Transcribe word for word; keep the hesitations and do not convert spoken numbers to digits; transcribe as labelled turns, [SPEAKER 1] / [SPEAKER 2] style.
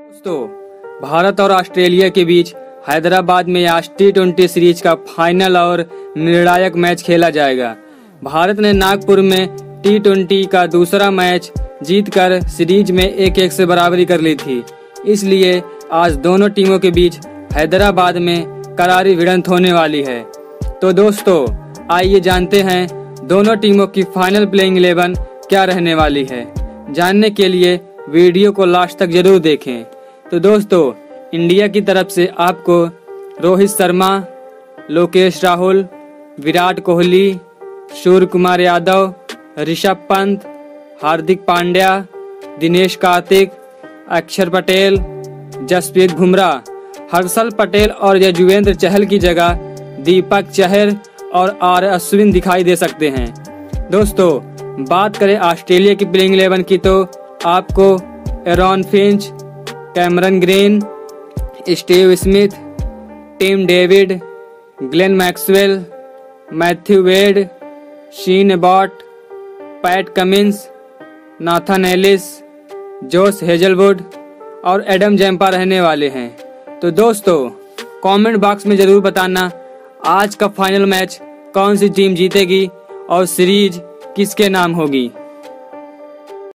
[SPEAKER 1] दोस्तों, भारत और ऑस्ट्रेलिया के बीच हैदराबाद में आज टी ट्वेंटी सीरीज का फाइनल और निर्णायक मैच खेला जाएगा। भारत ने नागपुर में टी ट्वेंटी का दूसरा मैच जीतकर सीरीज में एक एक से बराबरी कर ली थी, इसलिए आज दोनों टीमों के बीच हैदराबाद में करारी भिड़ंत होने वाली है। तो दोस्तों, आइए जानते हैं दोनों टीमों की फाइनल प्लेइंग इलेवन क्या रहने वाली है। जानने के लिए वीडियो को लास्ट तक जरूर देखें। तो दोस्तों, इंडिया की तरफ से आपको रोहित शर्मा, लोकेश राहुल, विराट कोहली, सूर्य कुमार यादव, ऋषभ पंत, हार्दिक पांड्या, दिनेश कार्तिक, अक्षर पटेल, जसप्रीत बुमराह, हर्षल पटेल और यजुवेंद्र चहल की जगह दीपक चहर और आर अश्विन दिखाई दे सकते हैं। दोस्तों, बात करें ऑस्ट्रेलिया की प्लेइंग इलेवन की तो आपको Aaron Finch, Cameron Green, Steve Smith, Tim David, Glenn Maxwell, Matthew Wade, Sean Abbott, Pat Cummins, Nathan Ellis, Josh Hazlewood और एडम जैम्पा रहने वाले हैं। तो दोस्तों, कमेंट बॉक्स में जरूर बताना आज का फाइनल मैच कौन सी टीम जीतेगी और सीरीज किसके नाम होगी।